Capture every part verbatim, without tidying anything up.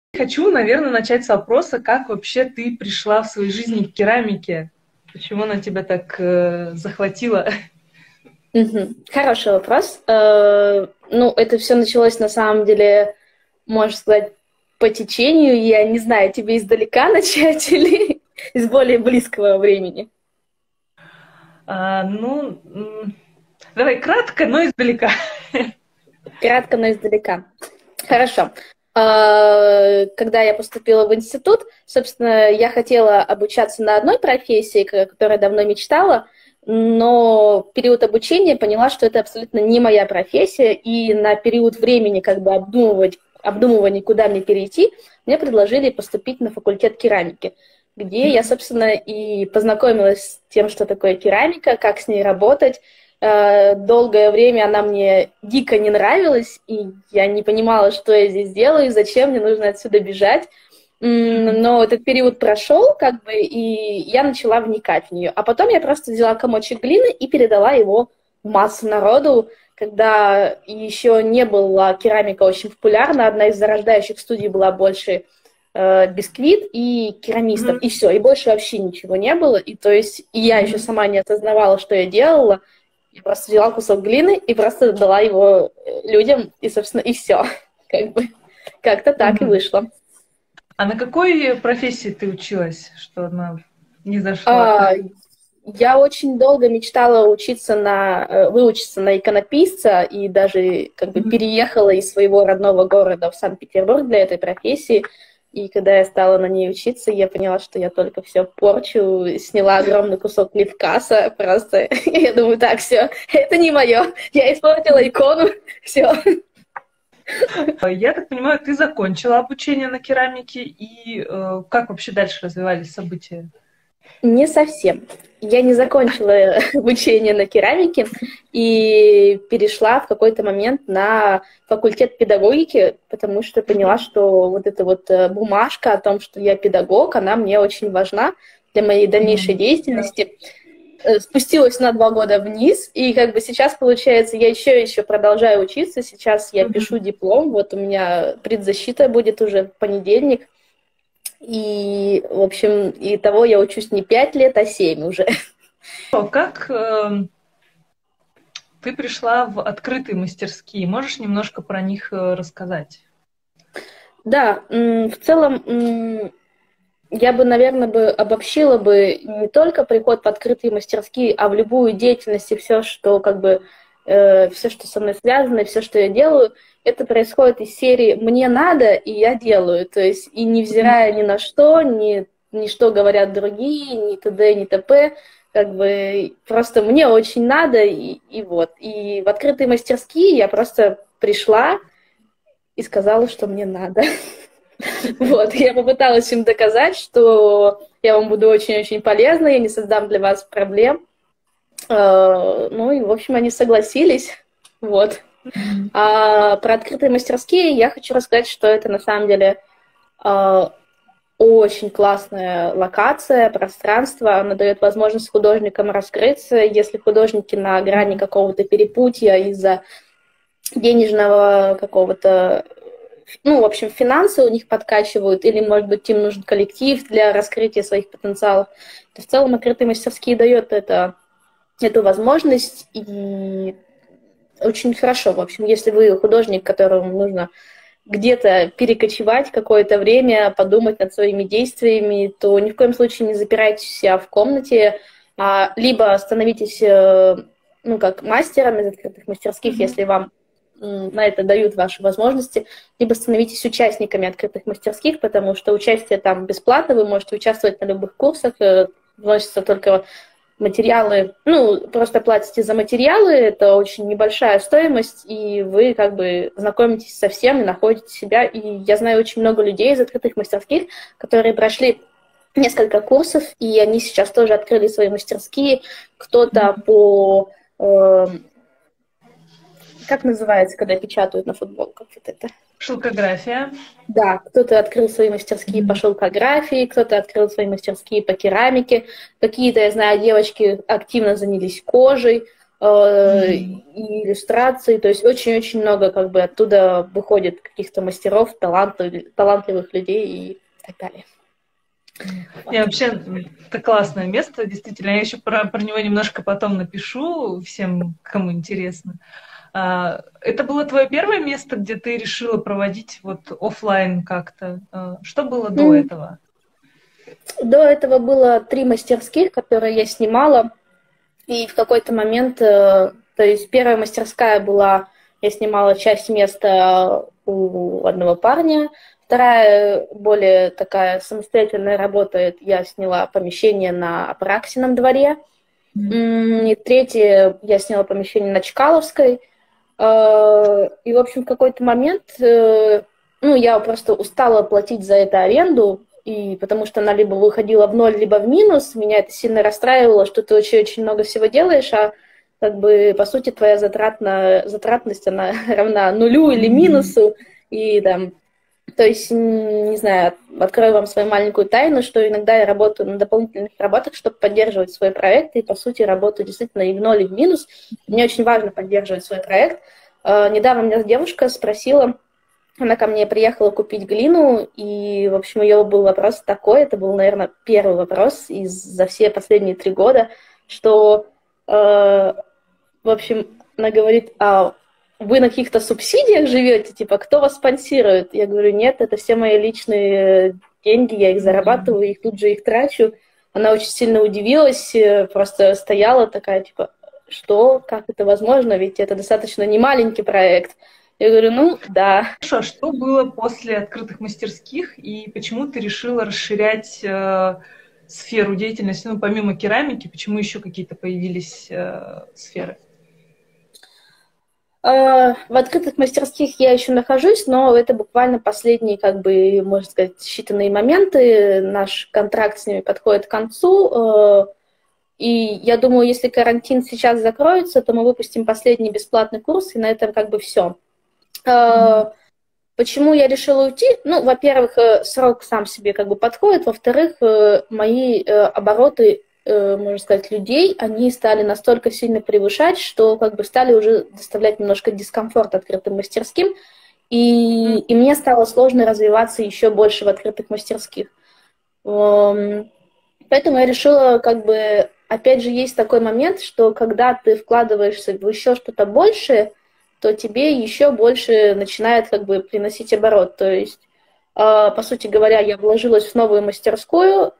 Хочу, наверное, начать с вопроса, как вообще ты пришла в своей жизни к керамике? Почему она тебя так э, захватила? Мгм. Хороший вопрос. Э, Ну, это все началось на самом деле, можно сказать, по течению. Я не знаю, тебе издалека начать или из более близкого времени. А, ну, м, давай кратко, но издалека. Кратко, но издалека. Хорошо. Э, Когда я поступила в институт, собственно, я хотела обучаться на одной профессии, к- о которой давно мечтала, но в период обучения поняла, что это абсолютно не моя профессия, и на период времени как бы обдумывать, обдумывания, куда мне перейти, мне предложили поступить на факультет керамики, где я, Мгм. собственно, и познакомилась с тем, что такое керамика, как с ней работать. Э, Долгое время она мне дико не нравилась, и я не понимала, что я здесь делаю, зачем мне нужно отсюда бежать. М, Мгм. Но этот период прошел, как бы, и я начала вникать в нее. А потом я просто взяла комочек глины и передала его в массу народу, когда еще не была керамика очень популярна. Одна из зарождающих студий была больше э, бисквит и керамистов, Мгм. и все, и больше вообще ничего не было. И то есть и я еще Мгм. сама не осознавала, что я делала. Я просто взяла кусок глины и просто дала его э, людям, и, собственно, и все. Как бы как-то так и Мгм. вышло. А на какой профессии ты училась, что она не зашла? А, я очень долго мечтала учиться на, э, выучиться на иконописца и даже как бы Мгм. переехала из своего родного города в Санкт-Петербург для этой профессии. И когда я стала на ней учиться, я поняла, что я только все порчу, сняла огромный кусок левкаса, просто я думаю, так, все, это не мое, я испортила икону, все. Я так понимаю, ты закончила обучение на керамике, и э, как вообще дальше развивались события? Не совсем. Я не закончила обучение на керамике и перешла в какой-то момент на факультет педагогики, потому что поняла, что вот эта вот э, бумажка о том, что я педагог, она мне очень важна для моей дальнейшей Мгм. деятельности. Э, Спустилась на два года вниз, и как бы сейчас, получается, я еще еще продолжаю учиться. Сейчас я пишу Мгм. диплом, вот у меня предзащита будет уже в понедельник. И, в общем, и того я учусь не пять лет, а семь уже. А как э, ты пришла в открытые мастерские? Можешь немножко про них э, рассказать? Да, м, в целом м, я бы, наверное, бы обобщила бы не только приход в открытые мастерские, а в любую деятельность и все, что как бы э, все, что со мной связано, и все, что я делаю, это происходит из серии «мне надо, и я делаю». То есть и невзирая ни на что, ни, ни что говорят другие, ни т.д., ни т.п., как бы просто мне очень надо, и, и вот. И в открытые мастерские я просто пришла и сказала, что мне надо. Вот, я попыталась им доказать, что я вам буду очень-очень полезна, я не создам для вас проблем. Э, Ну и, в общем, они согласились. Вот. Мгм. А про открытые мастерские я хочу рассказать, что это на самом деле э, очень классная локация, пространство. Она дает возможность художникам раскрыться. Если художники на грани Мгм. какого-то перепутья из-за денежного какого-то, ну, в общем, финансы у них подкачивают, или, может быть, им нужен коллектив для раскрытия своих потенциалов, то в целом открытые мастерские дает это, эту возможность, и очень хорошо, в общем, если вы художник, которому нужно где-то перекочевать какое-то время, подумать над своими действиями, то ни в коем случае не запирайте себя в комнате, а либо становитесь, э, ну, как мастером из открытых мастерских, Мгм. если вам м, на это дают ваши возможности, либо становитесь участниками открытых мастерских, потому что участие там бесплатно, вы можете участвовать на любых курсах, э, вносятся только материалы, ну, просто платите за материалы, это очень небольшая стоимость, и вы как бы знакомитесь со всем и находите себя. И я знаю очень много людей из открытых мастерских, которые прошли несколько курсов, и они сейчас тоже открыли свои мастерские. Кто-то Мгм. по... э, как называется, когда печатают на футболках вот это? Шелкография. Да, кто-то открыл свои мастерские по Мгм. шелкографии, кто-то открыл свои мастерские по керамике. Какие-то, я знаю, девочки активно занялись кожей. э, и иллюстраций, то есть очень-очень много как бы оттуда выходит каких-то мастеров, талантливых, талантливых людей и так далее. Вот. Не, вообще, это классное место, действительно. Я еще про, про него немножко потом напишу всем, кому интересно. А, это было твое первое место, где ты решила проводить вот офлайн как-то? А, что было до mm. этого? До этого было три мастерских, которые я снимала. И в какой-то момент, то есть первая мастерская была, я снимала часть места у одного парня, вторая, более такая самостоятельная, работает, я сняла помещение на Апраксином дворе, mm-hmm. и третье, я сняла помещение на Чкаловской, и, в общем, в какой-то момент, ну, я просто устала платить за это аренду, и потому что она либо выходила в ноль, либо в минус, меня это сильно расстраивало, что ты очень-очень много всего делаешь, а как бы, по сути, твоя затратная, затратность, она равна нулю или минусу, и там, то есть, не знаю, открою вам свою маленькую тайну, что иногда я работаю на дополнительных работах, чтобы поддерживать свой проект, и, по сути, работаю действительно и в ноль, и в минус. Мне очень важно поддерживать свой проект. Недавно меня девушка спросила, она ко мне приехала купить глину, и, в общем, ее был вопрос такой, это был, наверное, первый вопрос из, за все последние три года, что, э, в общем, она говорит, а вы на каких-то субсидиях живете, типа, кто вас спонсирует? Я говорю, нет, это все мои личные деньги, я их зарабатываю, их тут же их трачу. Она очень сильно удивилась, просто стояла такая, типа, что, как это возможно, ведь это достаточно немаленький проект. Я говорю, ну, да. Хорошо, а что было после открытых мастерских, и почему ты решила расширять э, сферу деятельности, ну, помимо керамики, почему еще какие-то появились э, сферы? Э, в открытых мастерских я еще нахожусь, но это буквально последние, как бы, можно сказать, считанные моменты. Наш контракт с ними подходит к концу, э, и я думаю, если карантин сейчас закроется, то мы выпустим последний бесплатный курс, и на этом как бы все. Mm-hmm. Почему я решила уйти? Ну, во-первых, срок сам себе как бы подходит, во-вторых, мои обороты, можно сказать, людей, они стали настолько сильно превышать, что как бы стали уже доставлять немножко дискомфорт открытым мастерским, и, и мне стало сложно развиваться еще больше в открытых мастерских. Поэтому я решила, как бы, опять же, есть такой момент, что когда ты вкладываешься в еще что-то большее, то тебе еще больше начинает как бы приносить оборот. То есть, э, по сути говоря, я вложилась в новую мастерскую,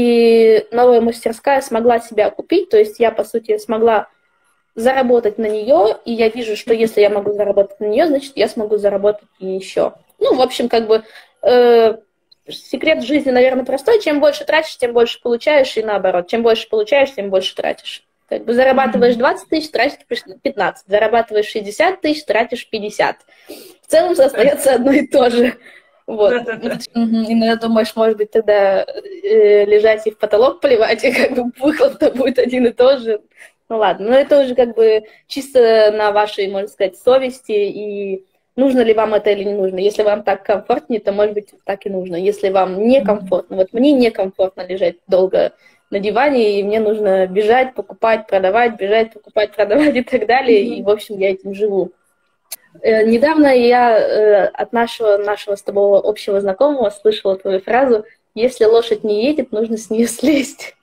и новая мастерская смогла себя окупить, то есть я, по сути, смогла заработать на нее, и я вижу, что если я могу заработать на нее, значит, я смогу заработать и еще. Ну, в общем, как бы, э, секрет жизни, наверное, простой. Чем больше тратишь, тем больше получаешь, и наоборот. Чем больше получаешь, тем больше тратишь. Как бы зарабатываешь двадцать тысяч, тратишь пятнадцать. Зарабатываешь шестьдесят тысяч, тратишь пятьдесят. В целом остается одно и то же. Вот. Иногда думаешь, может быть, тогда э, лежать и в потолок плевать, и как бы выхлоп-то будет один и тот же. Ну ладно, но это уже как бы чисто на вашей, можно сказать, совести, и нужно ли вам это или не нужно. Если вам так комфортнее, то, может быть, так и нужно. Если вам некомфортно, вот мне некомфортно лежать долго на диване, и мне нужно бежать, покупать, продавать, бежать, покупать, продавать и так далее. Mm-hmm. И, в общем, я этим живу. Э, недавно я э, от нашего, нашего с тобой общего знакомого слышала твою фразу: «Если лошадь не едет, нужно с нее слезть».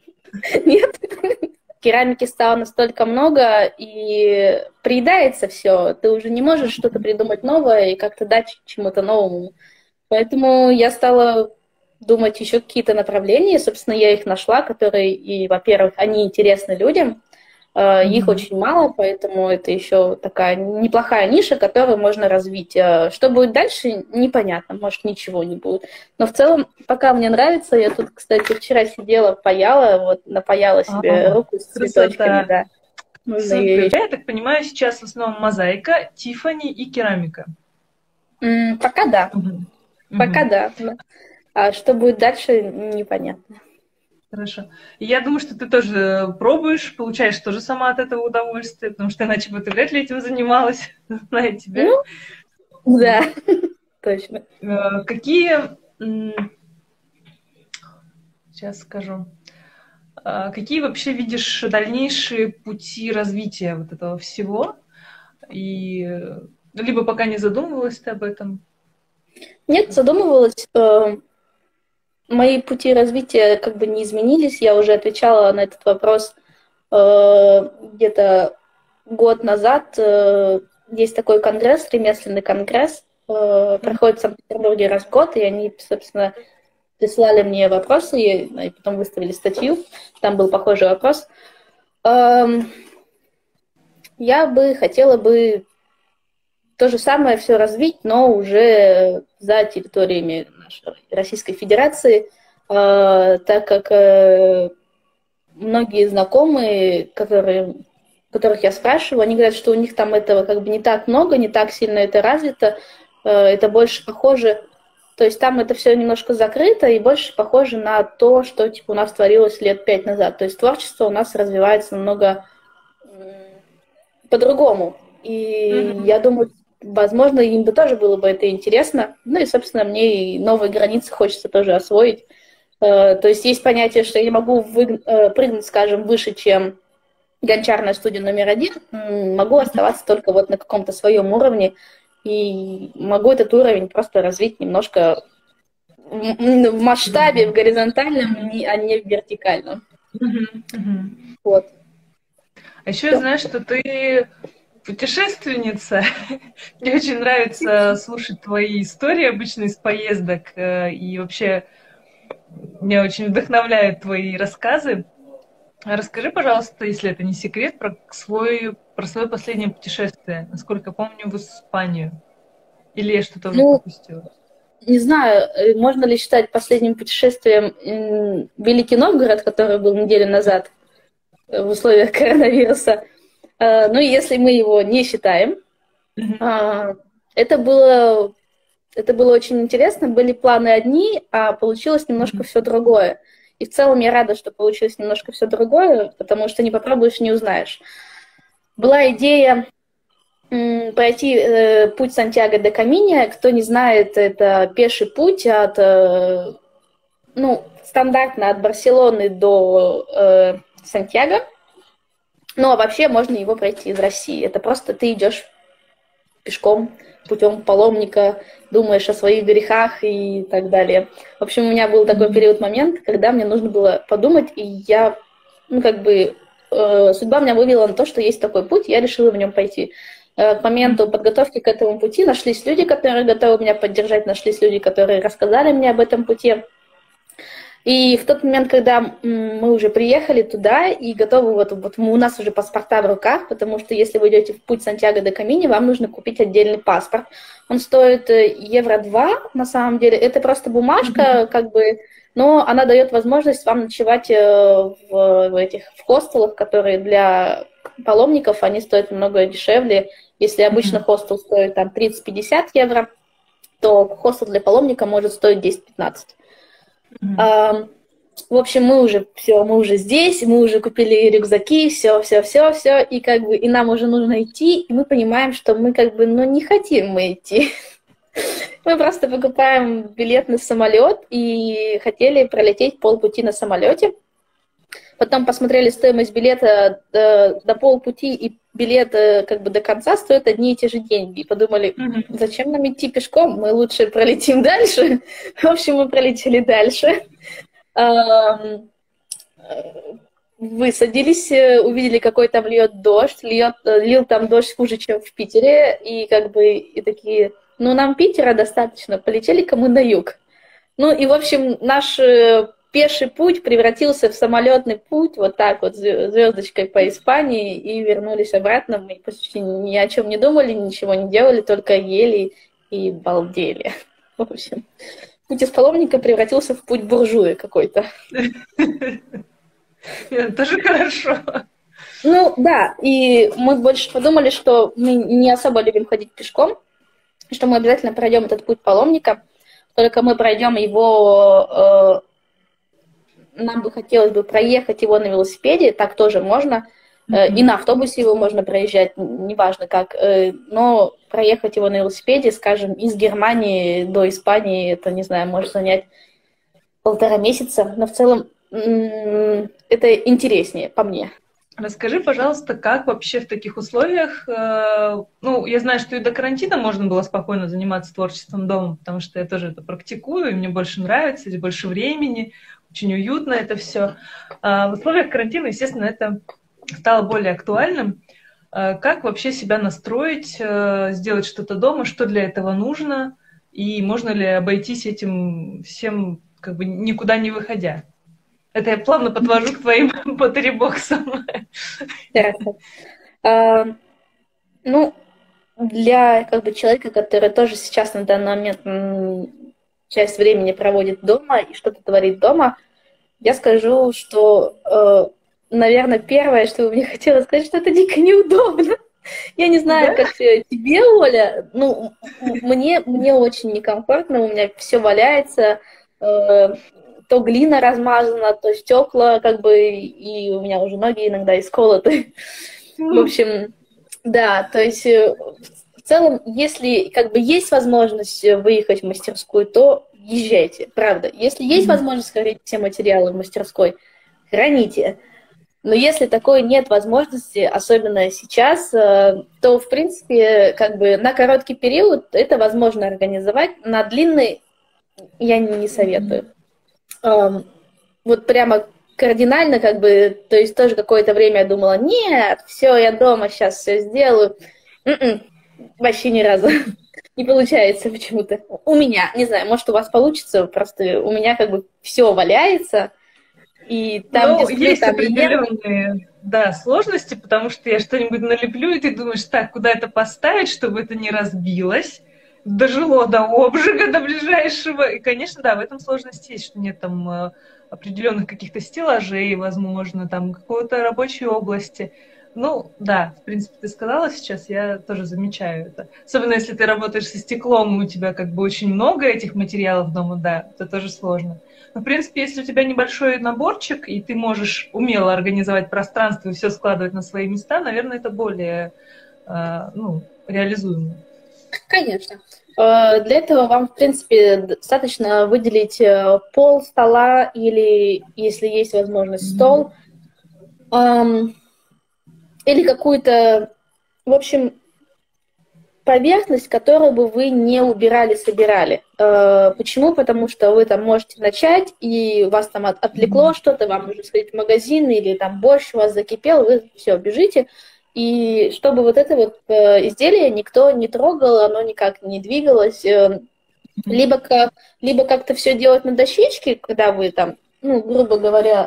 Нет? Керамики стало настолько много, и приедается все. Ты уже не можешь что-то придумать новое и как-то дать чему-то новому. Поэтому я стала думать еще какие-то направления. Собственно, я их нашла, которые, и, во-первых, они интересны людям. Mm-hmm. Их очень мало, поэтому это еще такая неплохая ниша, которую можно развить. Что будет дальше, непонятно. Может, ничего не будет. Но в целом, пока мне нравится, я тут, кстати, вчера сидела, паяла, вот напаяла себе А-а-а. руку с цветочками. Да. Супер. Я так понимаю, сейчас в основном мозаика, Тиффани и керамика. Mm, пока да. Mm-hmm. Пока mm-hmm. да. А что будет дальше, непонятно. Хорошо. И я думаю, что ты тоже пробуешь, получаешь тоже сама от этого удовольствие, потому что иначе бы ты вряд ли этим занималась, зная тебя. Ну, да, точно. Какие... Сейчас скажу. А какие вообще видишь дальнейшие пути развития вот этого всего? И э, либо пока не задумывалась ты об этом? Нет, задумывалась. э, Мои пути развития как бы не изменились. Я уже отвечала на этот вопрос э, где-то год назад. Э, Есть такой конгресс, ремесленный конгресс, э, проходит в Санкт-Петербурге раз в год, и они, собственно, прислали мне вопросы, и, и потом выставили статью, там был похожий вопрос. Эм, Я бы хотела бы то же самое все развить, но уже за территориями нашей Российской Федерации, э, так как э, многие знакомые, которые, которых я спрашиваю, они говорят, что у них там этого как бы не так много, не так сильно это развито, э, это больше похоже, то есть там это все немножко закрыто и больше похоже на то, что типа у нас творилось лет пять назад. То есть творчество у нас развивается намного по-другому. И Мгм. я думаю, возможно, им бы тоже было бы это интересно. Ну и, собственно, мне и новые границы хочется тоже освоить. Э, То есть есть понятие, что я не могу вы- э, прыгнуть, скажем, выше, чем гончарная студия номер один, м, могу оставаться только вот на каком-то своем уровне, и могу этот уровень просто развить немножко в в масштабе, в горизонтальном, не- а не в вертикальном. Мгм. Мгм. Вот. А еще я Всё. знаю, что ты путешественница. Мне очень нравится слушать твои истории обычно из поездок. э, И вообще меня очень вдохновляют твои рассказы. А расскажи, пожалуйста, если это не секрет, про свой, про свое последнее путешествие. Насколько помню, в Испанию. Или я что-то уже Ну, пропустила? не знаю, э, можно ли считать последним путешествием м, Великий Новгород, который был неделю назад э, в условиях коронавируса. Э, Ну, и если мы его не считаем, Мгм. а, это было, это было очень интересно. Были планы одни, а получилось немножко Мгм. все другое. И в целом я рада, что получилось немножко все другое, потому что не попробуешь, не узнаешь. Была идея м, пройти э, путь Сантьяго де Каминья. Кто не знает, это пеший путь от э, ну, стандартно от Барселоны до э, Сантьяго, но вообще можно его пройти из России. Это просто ты идешь пешком, путем паломника, думаешь о своих грехах и так далее. В общем, у меня был такой Мгм. период, момент, когда мне нужно было подумать, и я, ну, как бы, э, судьба меня вывела на то, что есть такой путь, и я решила в нем пойти. Э, К моменту Мгм. подготовки к этому пути нашлись люди, которые готовы меня поддержать, нашлись люди, которые рассказали мне об этом пути. И в тот момент, когда мы уже приехали туда и готовы, вот, вот у нас уже паспорта в руках, потому что если вы идете в путь Сантьяго де Камини, вам нужно купить отдельный паспорт. Он стоит э, евро два, на самом деле. Это просто бумажка, как бы, но она дает возможность вам ночевать э, в, в этих в хостелах, которые для паломников, они стоят намного дешевле. Если обычно Мгм. хостел стоит там тридцать-пятьдесят евро, то хостел для паломника может стоить десять-пятнадцать. Мгм. А, в общем, мы уже все, мы уже здесь, мы уже купили рюкзаки, все, все, все, все, и как бы и нам уже нужно идти, и мы понимаем, что мы как бы, ну, не хотим мы идти. Мы просто покупаем билет на самолет и хотели пролететь полпути на самолете. Потом посмотрели стоимость билета до, до полпути, и билет э, как бы до конца стоит одни и те же деньги. И подумали, Мгм. зачем нам идти пешком, мы лучше пролетим дальше. В общем, мы пролетели дальше. Ам, Высадились, э, увидели, какой там льет дождь, льет, э, лил там дождь хуже, чем в Питере, и как бы и такие, ну, нам Питера достаточно, полетели-ка мы на юг. Ну, и, в общем, наш э, пеший путь превратился в самолетный путь, вот так вот, звё- звездочкой по Испании, и вернулись обратно. Мы почти ни о чем не думали, ничего не делали, только ели и балдели. В общем, путь из паломника превратился в путь буржуя какой-то. Это тоже хорошо. Ну, да, и мы больше подумали, что мы не особо любим ходить пешком, и что мы обязательно пройдем этот путь паломника, только мы пройдем его, э, нам бы хотелось бы проехать его на велосипеде, так тоже можно, э, и Мгм. на автобусе его можно проезжать, н- неважно как, э, но проехать его на велосипеде, скажем, из Германии до Испании, это, не знаю, может занять полтора месяца, но в целом м, это интереснее по мне. Расскажи, пожалуйста, как вообще в таких условиях, э, ну, я знаю, что и до карантина можно было спокойно заниматься творчеством дома, потому что я тоже это практикую, и мне больше нравится, здесь больше времени, очень уютно это все. А в условиях карантина, естественно, это стало более актуальным. А как вообще себя настроить, э, сделать что-то дома, что для этого нужно, и можно ли обойтись этим всем, как бы никуда не выходя? Это я плавно подвожу к твоим батареи-боксам. Хорошо. А, ну, для как бы человека, который тоже сейчас на данный момент м, часть времени проводит дома и что-то творит дома, я скажу, что, э, наверное, первое, что мне хотелось сказать, что это дико неудобно. Я не знаю, Да? как э, тебе, Оля. Ну, м- мне, мне очень некомфортно, у меня все валяется. э, То глина размазана, то стекла, как бы, и у меня уже ноги иногда исколоты. В М, общем, да, то есть э, в целом, если как бы есть возможность э, выехать в мастерскую, то езжайте, правда. Если есть м, возможность хранить все материалы в мастерской, храните. Но если такой нет возможности, особенно сейчас, э, то, в принципе, как бы на короткий период это возможно организовать, на длинный я не м. советую. Эм, Вот прямо кардинально, как бы, то есть тоже какое-то время я думала, нет, все, я дома сейчас все сделаю. М-м, вообще ни разу не получается почему-то. У меня, не знаю, может, у вас получится, просто у меня как бы все валяется, и там, где Ну, сплю, есть там и нет. определенные, да, сложности, потому что я что-нибудь налеплю, и ты думаешь, так, куда это поставить, чтобы это не разбилось, дожило до обжига, до ближайшего. И, конечно, да, в этом сложность есть, что нет там э, определенных каких-то стеллажей, возможно, там какой-то рабочей области. Ну, да, в принципе, ты сказала сейчас, я тоже замечаю это. Особенно если ты работаешь со стеклом, и у тебя как бы очень много этих материалов дома, да, это тоже сложно. Ну, в принципе, если у тебя небольшой наборчик, и ты можешь умело организовать пространство и все складывать на свои места, наверное, это более э, ну, реализуемо. Конечно. Э, Для этого вам, в принципе, достаточно выделить э, пол стола или, если есть возможность, стол, ам, или какую-то, в общем, поверхность, которую бы вы не убирали, собирали. Э, Почему? Потому что вы там можете начать, и вас там от- отвлекло что-то, вам нужно сходить в магазин, или там борщ у вас закипел, вы все, бежите. И чтобы вот это вот э, изделие никто не трогал, оно никак не двигалось, э, либо, как, либо как-то все делать на дощечке, когда вы там, ну, грубо говоря,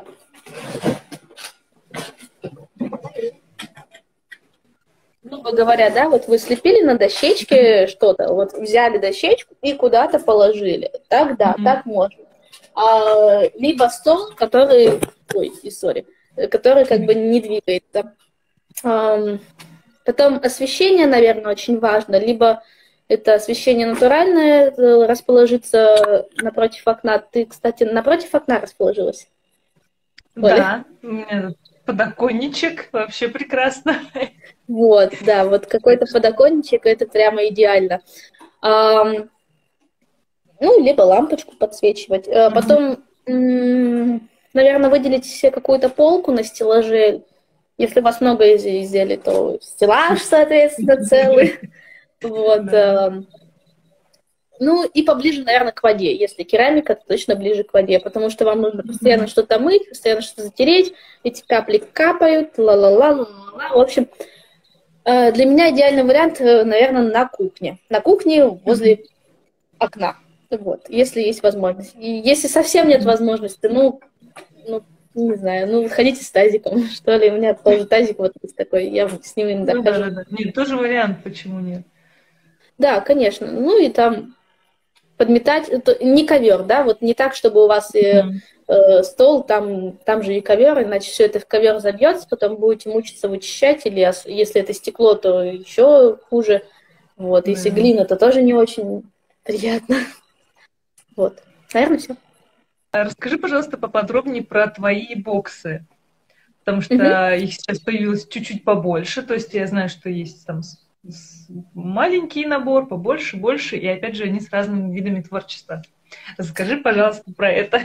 грубо говоря, да, вот вы слепили на дощечке что-то, вот взяли дощечку и куда-то положили. Так, да, так можно. А, либо стол, который, ой, и сори, который как бы не двигается. Ам, Потом освещение, наверное, очень важно. Либо это освещение натуральное, э, расположиться напротив окна. Ты, кстати, напротив окна расположилась, Оля? Да, у меня тут подоконничек, вообще прекрасно. Вот, да, вот какой-то подоконничек, это прямо идеально. Ам, ну, либо лампочку подсвечивать. Э, Мгм. Потом, наверное, выделить себе какую-то полку на стеллаже. Если у вас много из- изделий, то стеллаж, соответственно, целый. Вот. Да. эм, Ну, и поближе, наверное, к воде. Если керамика, то точно ближе к воде, потому что вам нужно постоянно Мгм. что-то мыть, постоянно что-то затереть. Эти капли капают, ла-ла-ла, ла-ла-ла. В общем, э, для меня идеальный вариант, э, наверное, на кухне. На кухне Мгм. возле окна. Вот, если есть возможность. И если совсем нет возможности, ну, ну, не знаю, ну, ходите с тазиком, что ли. У меня тоже тазик вот есть такой, я с ним иногда Ну да, хожу. да, да. Нет, тоже вариант, почему нет. Да, конечно. Ну и там подметать, это не ковер, да, вот не так, чтобы у вас э, Мгм. э, стол, там, там же и ковер, иначе все это в ковер забьется, потом будете мучиться вычищать, или ос- если это стекло, то еще хуже. Вот, если Да. глина, то тоже не очень приятно. Вот, наверное, все. А расскажи, пожалуйста, поподробнее про твои боксы, потому что их сейчас появилось чуть-чуть побольше. То есть я знаю, что есть там с- с- маленький набор, побольше, больше, и опять же они с разными видами творчества. Расскажи, пожалуйста, про это.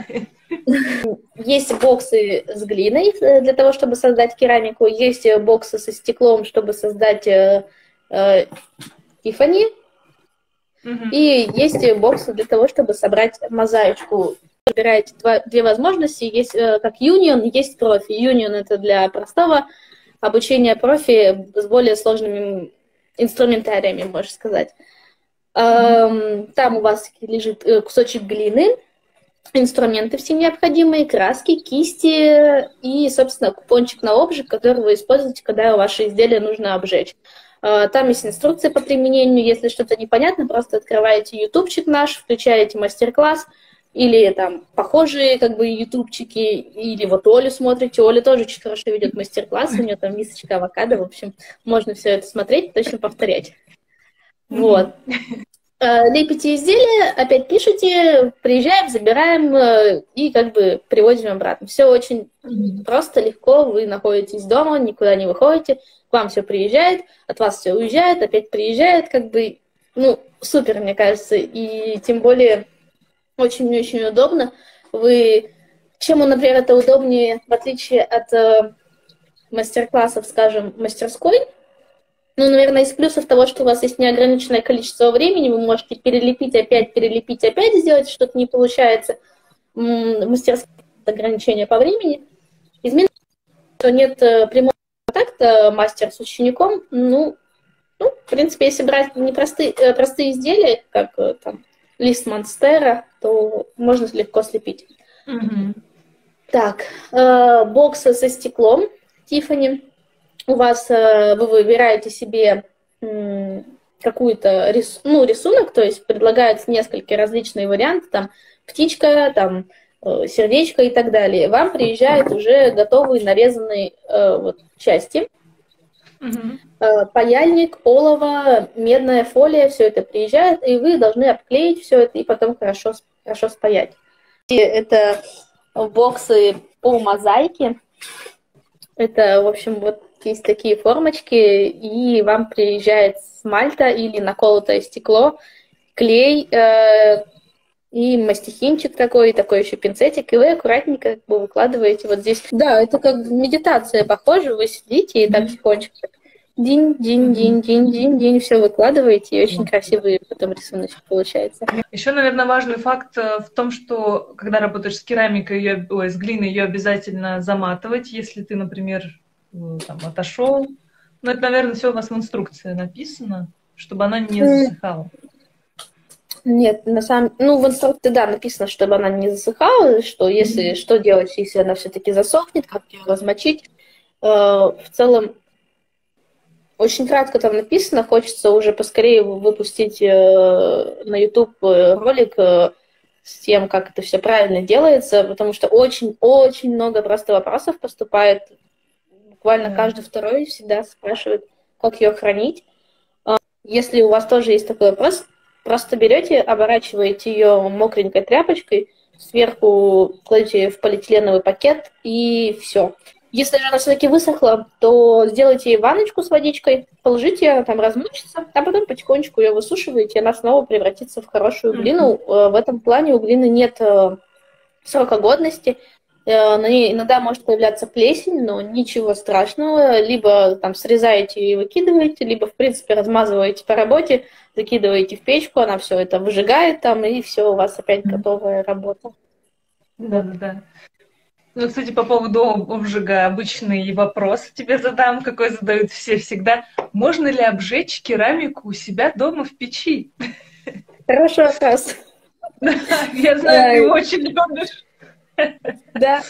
Есть боксы с глиной для того, чтобы создать керамику, есть боксы со стеклом, чтобы создать э, э, Тиффани, mm-hmm. и есть боксы для того, чтобы собрать мозаичку. Выбираете два, две возможности, есть э, как Union, есть профи. Union — это для простого обучения, профи с более сложными инструментариями, можно сказать. Mm-hmm. Э, там у вас лежит кусочек глины, инструменты все необходимые, краски, кисти и, собственно, купончик на обжиг, который вы используете, когда ваше изделие нужно обжечь. Там есть инструкция по применению. Если что-то непонятно, просто открываете ютубчик наш, включаете мастер-класс или там похожие как бы ютубчики, или вот Олю смотрите. Оля тоже очень хорошо ведет мастер-класс, у нее там мисочка авокадо, в общем, можно все это смотреть, точно повторять. Вот. Лепите изделие, опять пишите, приезжаем, забираем и как бы привозим обратно. Все очень mm-hmm. просто, легко, вы находитесь дома, никуда не выходите, к вам все приезжает, от вас все уезжает, опять приезжает, как бы, ну, супер, мне кажется, и тем более очень-очень удобно. Вы, чем, например, это удобнее, в отличие от э, мастер-классов, скажем, мастерской. Ну, наверное, из плюсов того, что у вас есть неограниченное количество времени, вы можете перелепить опять, перелепить опять, сделать что-то не получается. Мастерское ограничение по времени. Из минусов, что нет прямого контакта мастер с учеником. Ну, ну, в принципе, если брать непростые простые изделия, как там лист монстера, то можно легко слепить. Mm-hmm. Так, э, боксы со стеклом Тиффани. У вас, вы выбираете себе какую-то рис, ну, рисунок, то есть предлагаются несколько различные варианты, там птичка, там сердечко и так далее. Вам приезжают уже готовые нарезанные вот, части. Mm-hmm. Паяльник, олово, медная фолия, все это приезжает, и вы должны обклеить все это и потом хорошо, хорошо спаять. И это боксы по мозаике. Это, в общем, вот есть такие формочки, и вам приезжает смальта или наколотое стекло, клей э, и мастихинчик такой, такой еще пинцетик, и вы аккуратненько как бы выкладываете вот здесь. Да, это как медитация похоже, вы сидите и так тихонечко динь, динь, динь, динь, динь, динь, все выкладываете, и очень красивый потом рисунок получается. Еще, наверное, важный факт в том, что когда работаешь с керамикой, ее, ой, с глиной, ее обязательно заматывать, если ты, например, там, отошел. Ну, это, наверное, все у вас в инструкции написано, чтобы она не засыхала. Нет, на самом ну, в инструкции, да, написано, чтобы она не засыхала, что если, mm-hmm. что делать, если она все-таки засохнет, как ее размочить. Э, в целом, очень кратко там написано, хочется уже поскорее выпустить э, на YouTube ролик э, с тем, как это все правильно делается, потому что очень-очень много просто вопросов поступает. Буквально mm-hmm. каждый второй всегда спрашивает, как ее хранить. Если у вас тоже есть такой вопрос, просто берете, оборачиваете ее мокренькой тряпочкой, сверху кладете в полиэтиленовый пакет, и все. Если же она все-таки высохла, то сделайте ей ванночку с водичкой, положите ее, там размочится, а потом потихонечку ее высушиваете, и она снова превратится в хорошую глину. Mm-hmm. В этом плане у глины нет срока годности. На ней иногда может появляться плесень, но ничего страшного. Либо там срезаете и выкидываете, либо, в принципе, размазываете по работе, закидываете в печку, она все это выжигает там, и все, у вас опять готовая работа. Да-да-да. Ну, кстати, по поводу обжига, обычный вопрос тебе задам, какой задают все всегда. Можно ли обжечь керамику у себя дома в печи? Хороший вопрос. Я знаю, ты его очень любишь. Да.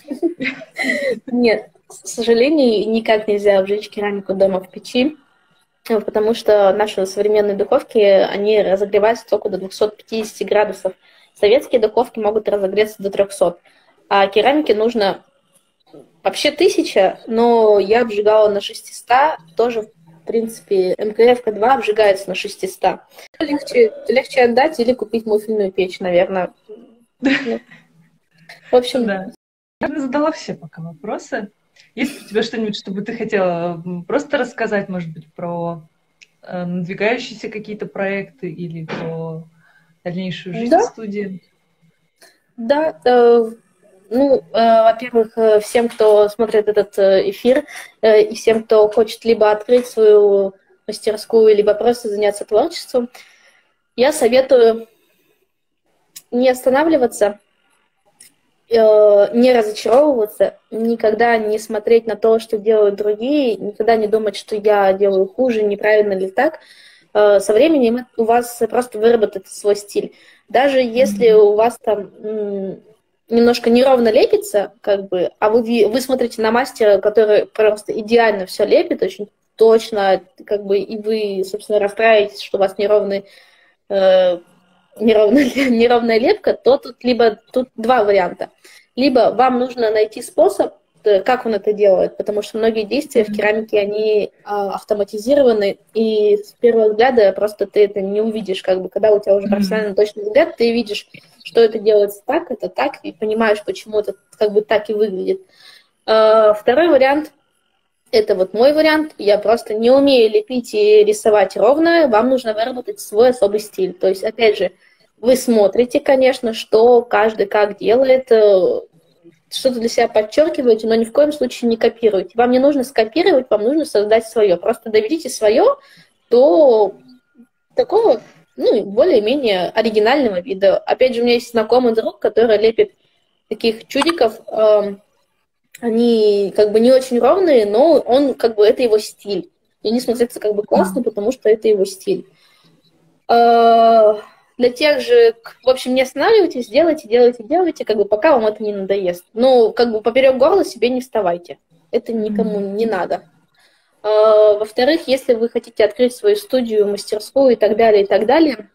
Нет, к сожалению, никак нельзя обжечь керамику дома в печи, потому что наши современные духовки, они разогреваются только до двухсот пятидесяти градусов. Советские духовки могут разогреться до трехсот. А керамике нужно вообще тысяча, но я обжигала на шестистах, тоже, в принципе, эм ка эф два обжигается на шестистах. Легче, легче отдать или купить муфельную печь, наверное. В общем, да. Я задала все пока вопросы. Есть у тебя что-нибудь, чтобы ты хотела просто рассказать, может быть, про надвигающиеся какие-то проекты или про дальнейшую жизнь Да, в студии? да. э, Ну, э, во-первых, э, всем, кто смотрит этот э, эфир, э, и всем, кто хочет либо открыть свою мастерскую, либо просто заняться творчеством, я советую не останавливаться, э, не разочаровываться, никогда не смотреть на то, что делают другие, никогда не думать, что я делаю хуже, неправильно ли так. Э, Со временем у вас просто выработается свой стиль. Даже если Мгм. у вас там м, немножко неровно лепится, как бы, а вы, ви- вы смотрите на мастера, который просто идеально все лепит, очень точно, как бы, и вы, собственно, расстраиваетесь, что у вас неровный э, неровная, неровная лепка, то тут либо тут два варианта. Либо вам нужно найти способ, э, как он это делает, потому что многие действия в Мгм. керамике, они а, автоматизированы, и с первого взгляда просто ты это не увидишь, как бы, когда у тебя уже Мгм. профессиональный точный взгляд, ты видишь, что это делается так, это так, и понимаешь, почему это как бы так и выглядит. А, Второй вариант это вот мой вариант. Я просто не умею лепить и рисовать ровно. Вам нужно выработать свой особый стиль. То есть, опять же, вы смотрите, конечно, что каждый как делает, э, что-то для себя подчеркиваете, но ни в коем случае не копируйте. Вам не нужно скопировать, вам нужно создать свое. Просто доведите свое до такого, ну, более-менее оригинального вида. Опять же, у меня есть знакомый друг, который лепит таких чудиков, эм, они как бы не очень ровные, но он как бы это его стиль. И они смотрятся как бы А. классно, потому что это его стиль. А, Для тех же, к- в общем, не останавливайтесь, делайте, делайте, делайте, как бы пока вам это не надоест. Но как бы поперек горла себе не вставайте. Это никому Мгм. не надо. А, Во-вторых, если вы хотите открыть свою студию, мастерскую и так далее, и так далее,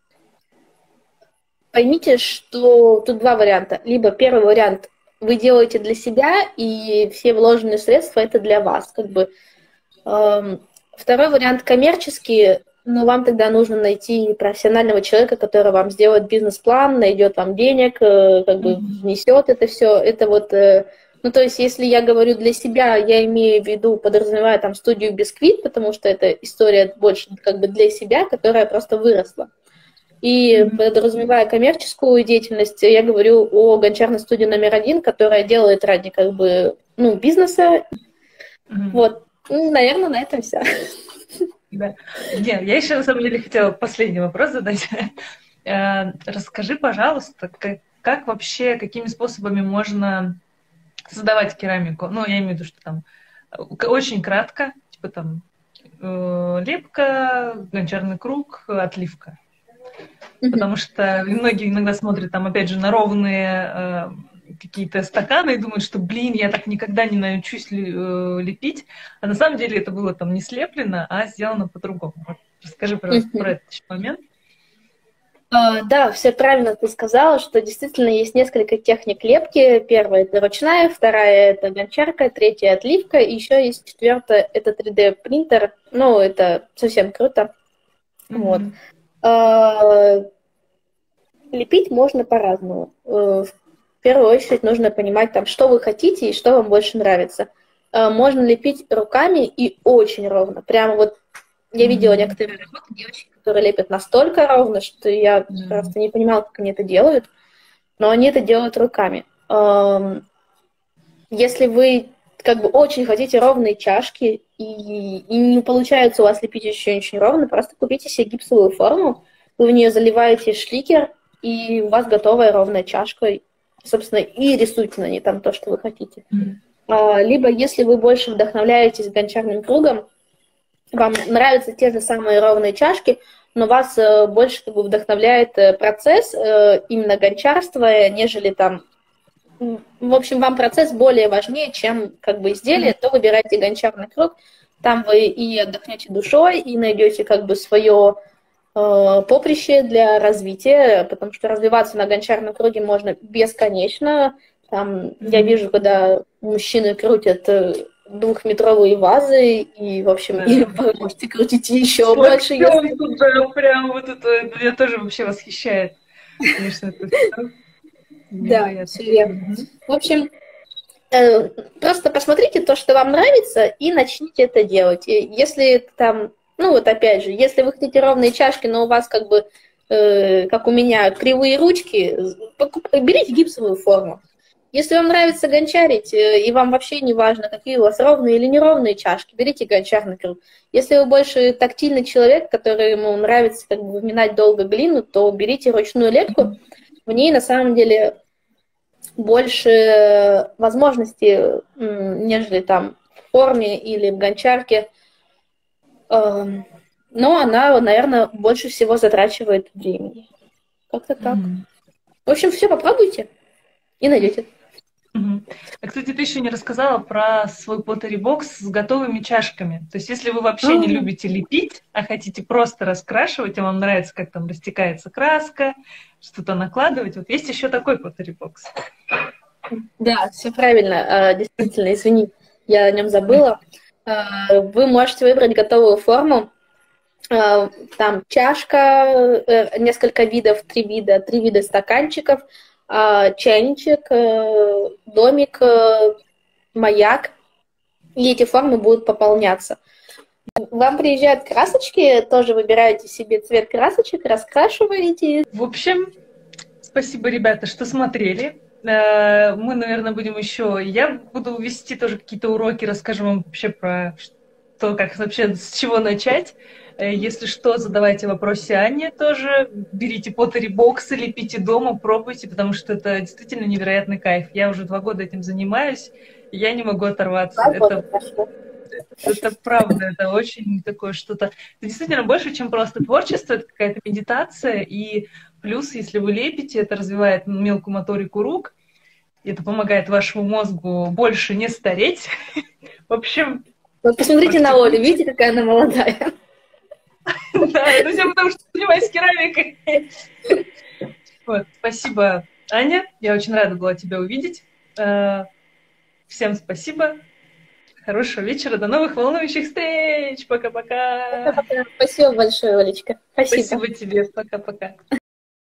поймите, что тут два варианта. Либо первый вариант вы делаете для себя, и все вложенные средства это для вас. Как бы. Эм, Второй вариант коммерческий, но вам тогда нужно найти профессионального человека, который вам сделает бизнес-план, найдет вам денег, э, как бы Мгм. внесет это все. Это вот, э, ну то есть, если я говорю для себя, я имею в виду, подразумевая там студию Бисквит, потому что это история больше как бы для себя, которая просто выросла. И Мгм. подразумевая коммерческую деятельность, я говорю о гончарной студии номер один, которая делает ради как бы ну, бизнеса. Мгм. Вот, ну, наверное, на этом все. Да. Нет, я еще на самом деле хотела последний вопрос задать. Э, Расскажи, пожалуйста, как, как вообще, какими способами можно создавать керамику? Ну, я имею в виду, что там э, к- очень кратко, типа там э, лепка, гончарный круг, отливка. Потому что многие иногда смотрят там, опять же, на ровные э, какие-то стаканы и думают, что, блин, я так никогда не научусь ли- э, лепить. А на самом деле это было там не слеплено, а сделано по-другому. Вот расскажи, пожалуйста, про этот еще момент. А, Да, все правильно ты сказала, что действительно есть несколько техник лепки. Первая – это ручная, вторая – это гончарка, третья – отливка, и еще есть четвертая – это три дэ принтер. Ну, это совсем круто. Вот. Мгм. А, Лепить можно по-разному. Э, В первую очередь нужно понимать, там, что вы хотите и что вам больше нравится. Э, Можно лепить руками и очень ровно. Прямо вот я видела Мгм. некоторые работы девочек, которые лепят настолько ровно, что я Да. просто не понимала, как они это делают, но они это делают руками. Эм, Если вы как бы очень хотите ровные чашки, и, и не получается у вас лепить еще очень ровно, просто купите себе гипсовую форму, вы в нее заливаете шликер, и у вас готовая ровная чашка, собственно, и рисуйте на ней там то, что вы хотите. Мгм. А, Либо, если вы больше вдохновляетесь гончарным кругом, вам нравятся те же самые ровные чашки, но вас э, больше как бы вдохновляет э, процесс э, именно гончарства, нежели там М, в общем, вам процесс более важнее, чем как бы изделие, то выбирайте гончарный круг. Там вы и отдохнете душой, и найдете как бы свое э, поприще для развития, потому что развиваться на гончарном круге можно бесконечно. Там я Мгм. вижу, когда мужчины крутят э, двухметровые вазы, и, в общем, и Да. вы можете крутить еще С больше, локтем если... туда прям вот это меня тоже вообще восхищает. Конечно, это всё Да, невероятно. все верно. Мгм. В общем, Э, Просто посмотрите то, что вам нравится, и начните это делать. И если там, ну вот опять же, если вы хотите ровные чашки, но у вас как бы э, как у меня, кривые ручки, покуп- берите гипсовую форму. Если вам нравится гончарить, э, и вам вообще не важно, какие у вас ровные или неровные чашки, берите гончарный круг. Если вы больше тактильный человек, который ему нравится как бы выминать долго глину, то берите ручную лепку. В ней на самом деле больше возможностей, м, нежели там в форме или в гончарке. Эм, Но она, наверное, больше всего затрачивает времени. Как-то так. Мгм. В общем, все попробуйте и найдете. Мгм. А, кстати, ты еще не рассказала про свой поттерибокс с готовыми чашками. То есть, если вы вообще не А, любите лепить, а хотите просто раскрашивать, и вам нравится, как там растекается краска, что-то накладывать, вот есть еще такой поттерибокс. Да, все правильно. А, Действительно, извини, я о нем забыла. А, Вы можете выбрать готовую форму. А, Там чашка, э, несколько видов, три вида, три вида стаканчиков, а, чайничек, э, домик, э, маяк. И эти формы будут пополняться. Вам приезжают красочки, тоже выбираете себе цвет красочек, раскрашиваете. В общем, спасибо, ребята, что смотрели. Э, Мы, наверное, будем еще... Я буду вести тоже какие-то уроки, расскажу вам вообще про то, как вообще, с чего начать. Э, Если что, задавайте вопросы Анне тоже. Берите поттерибоксы, лепите дома, пробуйте, потому что это действительно невероятный кайф. Я уже два года этим занимаюсь, и я не могу оторваться. Два года Это прошло. это правда, это очень такое что-то... Это действительно больше, чем просто творчество, это какая-то медитация, и плюс, если вы лепите, это развивает мелкую моторику рук, и это помогает вашему мозгу больше не стареть. В общем, Вот посмотрите на Олю, практикуйте. видите, какая она молодая. Да, это все потому, что занимаюсь керамикой. Вот, спасибо, Аня, я очень рада была тебя увидеть. Э, Всем спасибо. Хорошего вечера, до новых волнующих встреч. Пока-пока. Спасибо большое, Олечка. Спасибо. Спасибо тебе. Пока-пока.